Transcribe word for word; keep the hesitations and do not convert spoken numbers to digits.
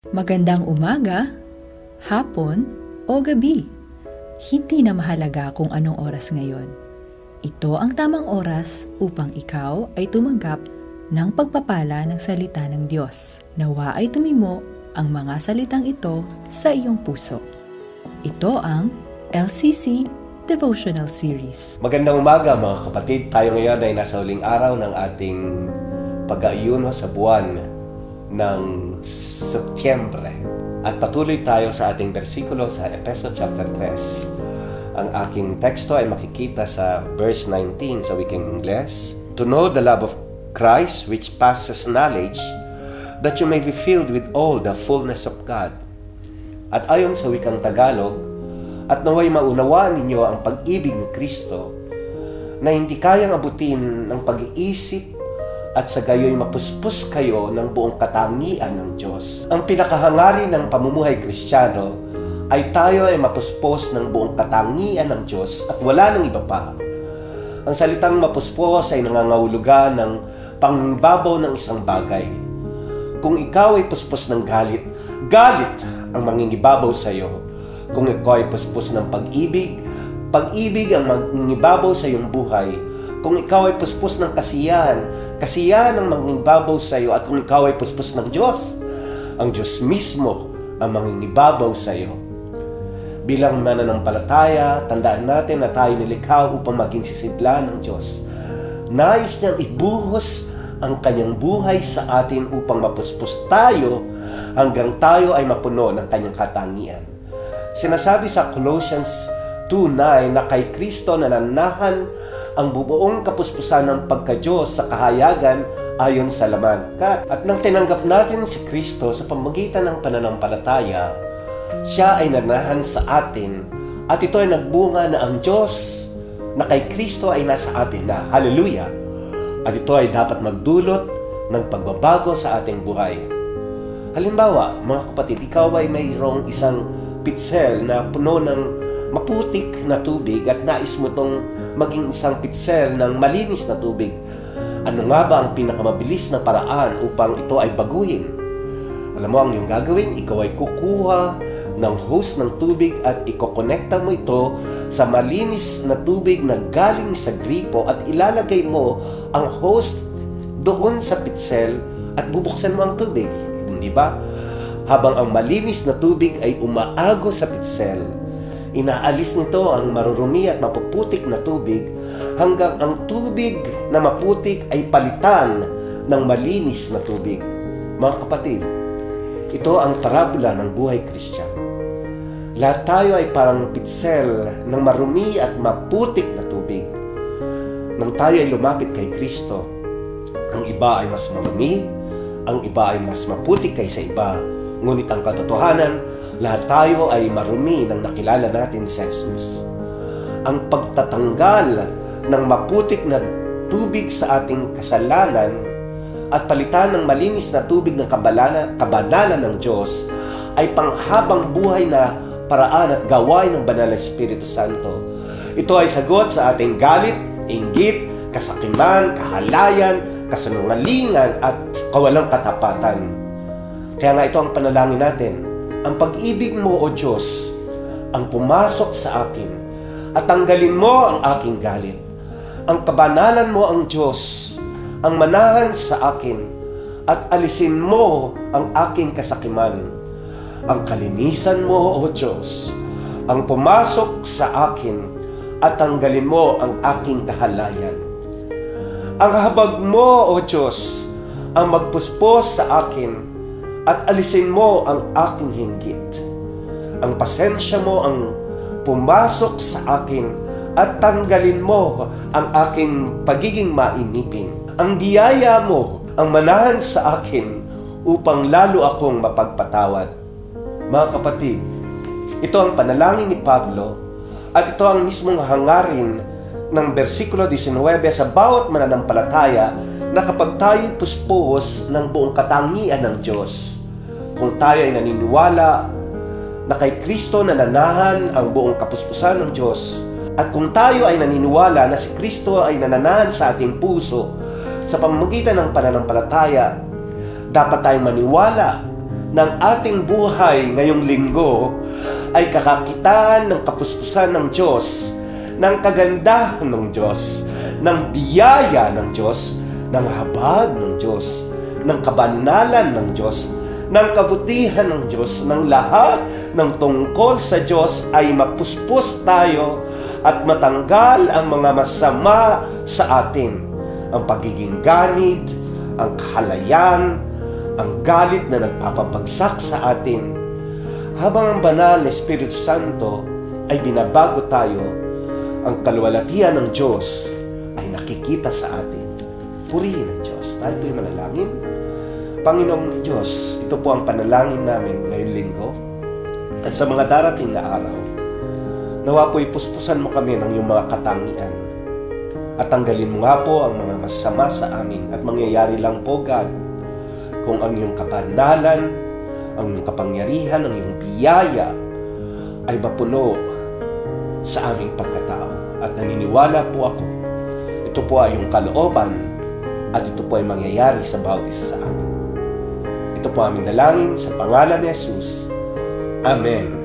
Magandang umaga, hapon o gabi. Hindi na mahalaga kung anong oras ngayon. Ito ang tamang oras upang ikaw ay tumanggap ng pagpapala ng salita ng Diyos. Nawa ay tumimo ang mga salitang ito sa iyong puso. Ito ang L C C Devotional Series. Magandang umaga mga kapatid. Tayo ngayon ay nasa huling araw ng ating pag-aayuno sa buwan ng Setyembre. At patuloy tayo sa ating bersikulo sa Efeso chapter three. Ang aking teksto ay makikita sa verse nineteen sa wikang Ingles. To know the love of Christ which passes knowledge, that you may be filled with all the fullness of God. At ayon sa wikang Tagalog, at naway maunawaan ninyo ang pag-ibig ni Kristo na hindi kayang abutin ng pag-iisip at sa gayo'y mapuspos kayo ng buong katangian ng Diyos. Ang pinakahangarin ng pamumuhay Kristiyano ay tayo ay mapuspos ng buong katangian ng Diyos at wala nang iba pa. Ang salitang mapuspos ay nangangahulugan ng pangbabaw ng isang bagay. Kung ikaw ay puspos ng galit, galit ang mangingibabaw sa iyo. Kung ikaw ay puspos ng pag-ibig, pag-ibig ang mangingibabaw sa iyong buhay. Kung ikaw ay puspos ng kasiyahan, kasiyahan ang mangingibabaw sa iyo. At kung ikaw ay puspos ng Diyos, ang Diyos mismo ang mangingibabaw sa iyo. Bilang mananampalataya, tandaan natin na tayo nilikha upang maging sisidla ng Diyos. Nais niyang ibuhos ang kanyang buhay sa atin upang mapuspos tayo hanggang tayo ay mapuno ng kanyang katangian. Sinasabi sa Colossians two nine na kay Kristo nananahan ang bubuong kapuspusan ng pagka-Diyos sa kahayagan ayon sa laman. At nang tinanggap natin si Kristo sa pamamagitan ng pananampalataya, siya ay nanahan sa atin at ito ay nagbunga na ang Diyos na kay Kristo ay nasa atin na. Hallelujah! At ito ay dapat magdulot ng pagbabago sa ating buhay. Halimbawa, mga kapatid, ikaw ay mayroong isang pitsel na puno ng maputik na tubig at nais mo itong maging isang pitsel ng malinis na tubig. Ano nga ba ang pinakamabilis na paraan upang ito ay baguhin? Alam mo, ang iyong gagawin, ikaw ay kukuha ng hose ng tubig at ikokonekta mo ito sa malinis na tubig na galing sa gripo at ilalagay mo ang hose doon sa pitsel at bubuksan mo ang tubig. Hindi ba? Habang ang malinis na tubig ay umaago sa pitsel, inaalis nito ang marurumi at mapuputik na tubig hanggang ang tubig na maputik ay palitan ng malinis na tubig. Mga kapatid, ito ang parabola ng buhay Kristiyano. Lahat tayo ay parang pitsel ng marumi at maputik na tubig. Nang tayo ay lumapit kay Kristo, ang iba ay mas marumi, ang iba ay mas maputik kaysa iba. Ngunit ang katotohanan, lahat tayo ay marumi nang nakilala natin si Jesus. Ang pagtatanggal ng maputik na tubig sa ating kasalanan at palitan ng malinis na tubig ng kabanalan, kabanalan ng Diyos ay panghabang buhay na paraan at gawain ng Banal na Espiritu Santo. Ito ay sagot sa ating galit, inggit, kasakiman, kahalayan, kasinungalingan at kawalang katapatan. Kaya nga ito ang panalangin natin. Ang pag-ibig mo, O Diyos, ang pumasok sa akin at tanggalin mo ang aking galit. Ang kabanalan mo ang Diyos, ang manahan sa akin at alisin mo ang aking kasakiman. Ang kalinisan mo, O Diyos, ang pumasok sa akin at tanggalin mo ang aking kahalayan. Ang habag mo, O Diyos, ang magpuspos sa akin at alisin mo ang aking hinggit. Ang pasensya mo ang pumasok sa akin at tanggalin mo ang aking pagiging mainipin. Ang biyaya mo ang manahan sa akin upang lalo akong mapagpatawad. Mga kapatid, ito ang panalangin ni Pablo at ito ang mismong hangarin ng bersikulo nineteen sa bawat mananampalataya na kapag tayo puspos ng buong katangian ng Diyos, kung tayo ay naniniwala na kay Kristo nananahan ang buong kapuspusan ng Diyos, at kung tayo ay naniniwala na si Kristo ay nananahan sa ating puso sa pamamagitan ng pananampalataya, dapat tayong maniwala ng ating buhay ngayong linggo ay kakakitaan ng kapuspusan ng Diyos, ng kagandahan ng Diyos, ng biyaya ng Diyos, ng habag ng Diyos, ng kabanalan ng Diyos, ng kabutihan ng Diyos, ng lahat ng tungkol sa Diyos ay mapuspos tayo at matanggal ang mga masama sa atin. Ang pagiging ganid, ang kahalayan, ang galit na nagpapabagsak sa atin. Habang ang banal na Espiritu Santo ay binabago tayo, ang kaluwalhatian ng Diyos ay nakikita sa atin. Purihin ang Diyos. Tayo po'y manalangin. Panginoong Diyos, ito po ang panalangin namin ngayong linggo at sa mga darating na araw. Nawa po'y puspusan mo kami ng iyong mga katangian at tanggalin mo nga po ang mga masama sa amin at mangyayari lang po, God, kung ang iyong kabanalan, ang iyong kapangyarihan, ang iyong biyaya ay mapuno sa aming pagkatao. At naniniwala po ako, ito po ay iyong kalooban at ito po ay mangyayari sa bawat isa sa amin. Ito po aming dalangin sa pangalan ni Jesus. Amen.